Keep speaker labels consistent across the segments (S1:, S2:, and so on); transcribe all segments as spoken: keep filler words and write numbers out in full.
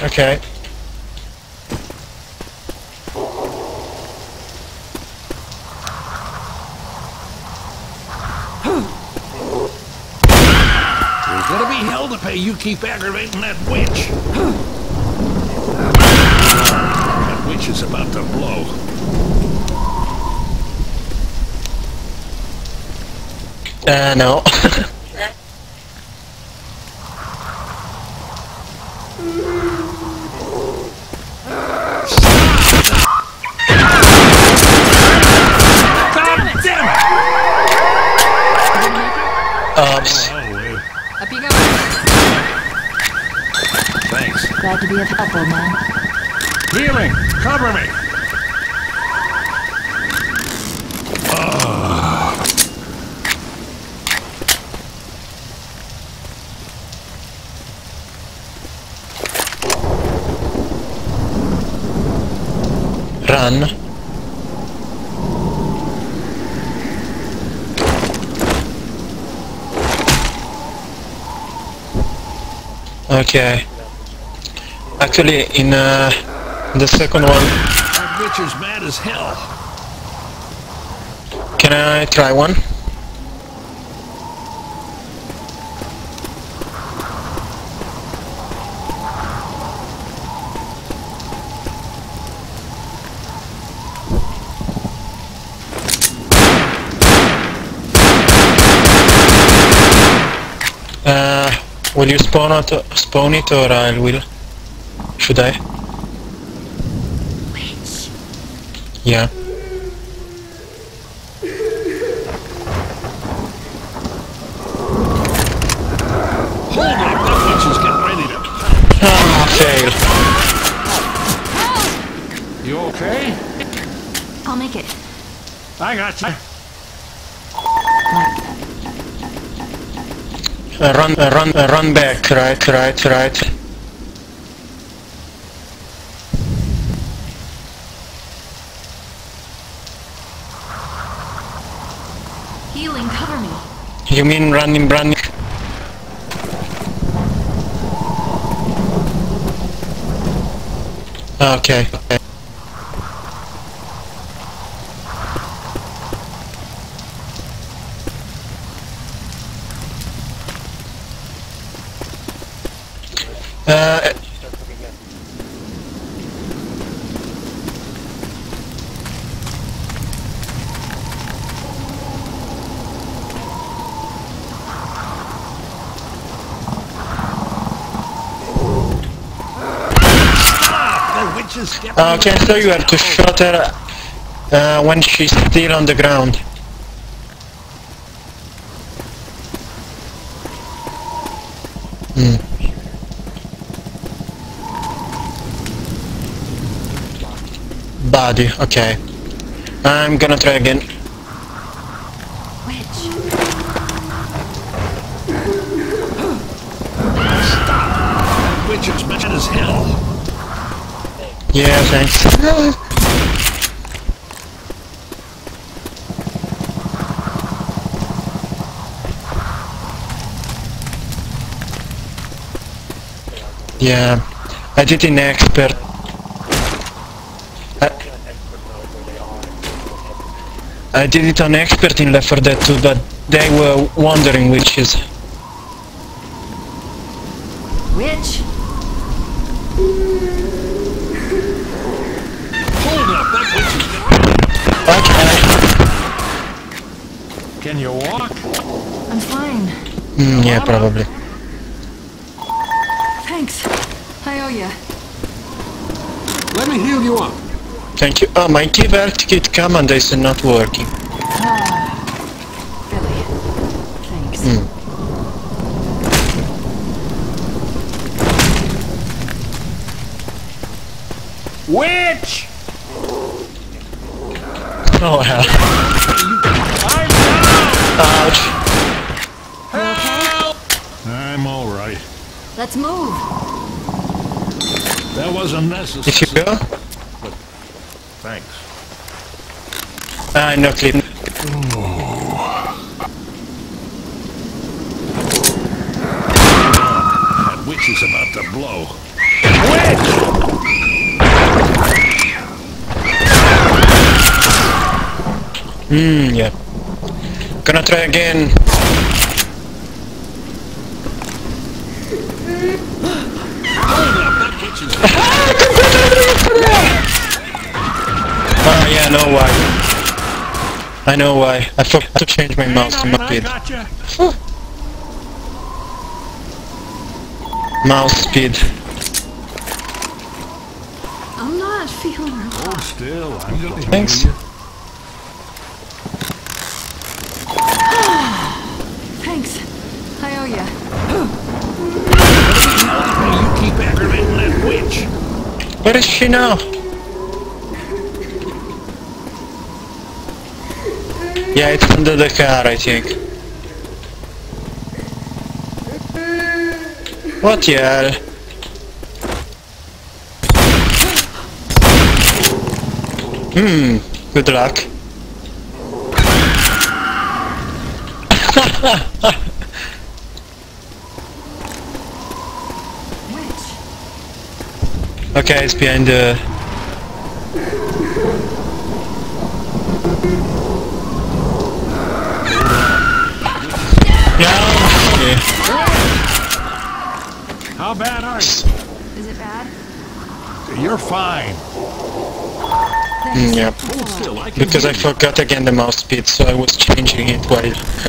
S1: Okay.
S2: There's gonna be hell to pay. You keep aggravating that witch. That witch is about to blow.
S1: Uh, no. Oops.
S3: Up you go.
S2: Thanks.
S3: Glad to be of help, old man.
S2: Healing! Cover me! Oh.
S1: Run. Okay. Actually, in uh, the second one...
S2: That bitch is mad as hell.
S1: Can I try one? Uh, will you spawn it, spawn it or I will? Should I?
S3: Witch.
S1: Yeah.
S2: Hold up! That witch is getting ready to...
S1: Ah, fail.
S2: You okay?
S3: I'll make it.
S2: I got you.
S1: Uh, run, uh, run, uh, run back, right, right, right.
S3: Healing, cover me.
S1: You mean running, running? Okay, okay. Uh, Okay, so you have to shoot her uh, when she's still on the ground. Hmm. Body, okay. I'm gonna try again.
S3: Witch.
S2: Stop! That witch is mad as hell.
S1: Yeah, thanks. Yeah, I did an expert. I, I did it on expert in Left four Dead two, but they were wondering which is.
S3: Witch.
S2: Hold up! That witch is getting ready to...
S1: Okay.
S2: Can you walk?
S3: I'm fine.
S1: Mm, yeah, probably.
S3: Thanks. I owe ya.
S2: Let me heal you up.
S1: Thank you. Oh, my key health kit command is not working.
S3: Ah. Really? Thanks.
S1: Mm.
S2: Witch!
S1: Oh hell.
S2: I'm down!
S1: Ouch.
S2: Help! I'm alright.
S3: Let's move.
S2: That wasn't necessary.
S1: If you go?
S2: But thanks.
S1: Ah, no clip.
S2: That witch is about to blow.
S1: Hmm, yeah. Gonna try again. Ah, yeah, I know why. I know why. I forgot to change my mouse to my speed. Mouse speed.
S3: I'm not feeling real.
S2: Oh, still, I'm gonna
S1: Thanks.
S2: heal you.
S3: Thanks. I owe ya.
S2: You keep aggravating that witch.
S1: Where is she now? Yeah, it's under the car, I think. What the hell? Hmm, good luck.
S3: Which?
S1: Okay, it's behind the... Yeah,
S2: How bad are you?
S3: Is it bad?
S2: You're fine.
S1: mm, yeah.
S2: Hold still, I can
S1: Because I
S2: hear you.
S1: forgot again the mouse speed, so I was changing it while...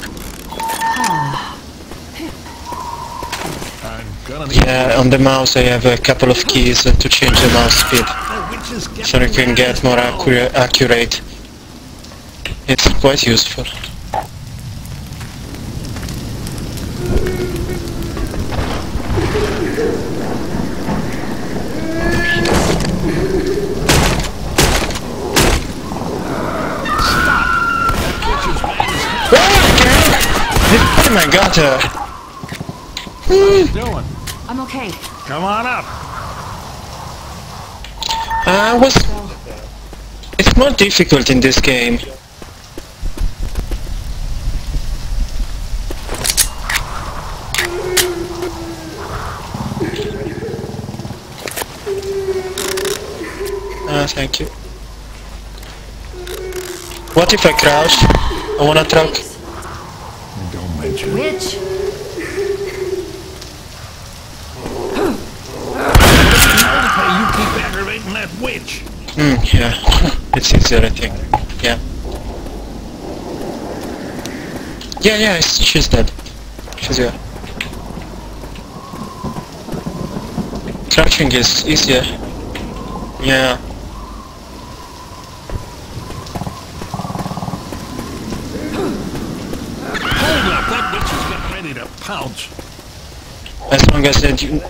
S2: I'm gonna need
S1: Yeah, on the mouse I have a couple of keys uh, to change the mouse speed,
S2: the witches get
S1: so I can get more accurate. accurate. It's quite useful. Oh my god! Uh,
S2: What are you doing?
S3: I'm okay.
S2: Come on up.
S1: I was... It's more difficult in this game. Ah, thank you. What if I crouch? I wanna truck.
S2: Don't mention it.
S3: Which?
S2: You keep aggravating that witch.
S1: Hmm, yeah. It's easier, I think. Yeah. Yeah, yeah, it's, she's dead. She's here. Crouching is easier. Yeah.
S2: Hold up, that witch is getting ready to pounce.
S1: As long as it... You...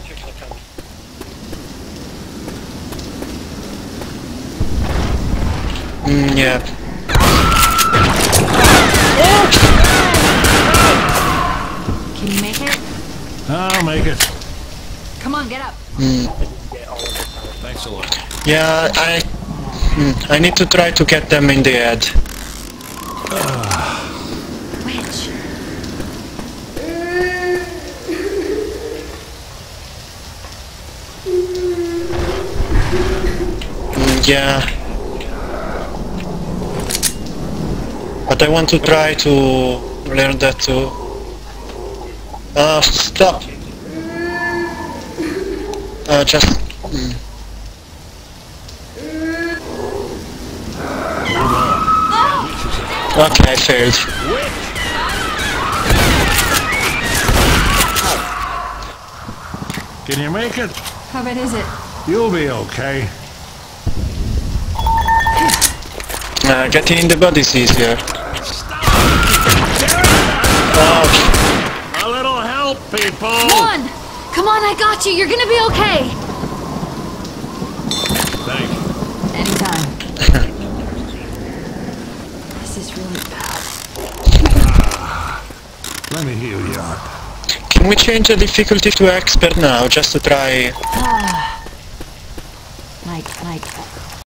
S1: Mm, yeah.
S3: Can you make it?
S2: I'll make it.
S3: Come on, get up.
S1: Mm,
S2: Thanks a lot.
S1: yeah, I... Mm, I need to try to get them in the head.
S3: Which?
S1: Mm, yeah. But I want to try to learn that too. Uh, stop! Uh, just... Mm. Okay, I failed.
S2: Can you make it?
S3: How bad is it?
S2: You'll be okay.
S1: Uh, getting in the body is easier. Oh,
S2: A little help, people.
S3: Come on! Come on, I got you. You're gonna be okay.
S2: Thank you.
S3: Anytime. This is really bad.
S2: Let me heal you up.
S1: can we change the difficulty to expert now, just to try...
S3: Like, like,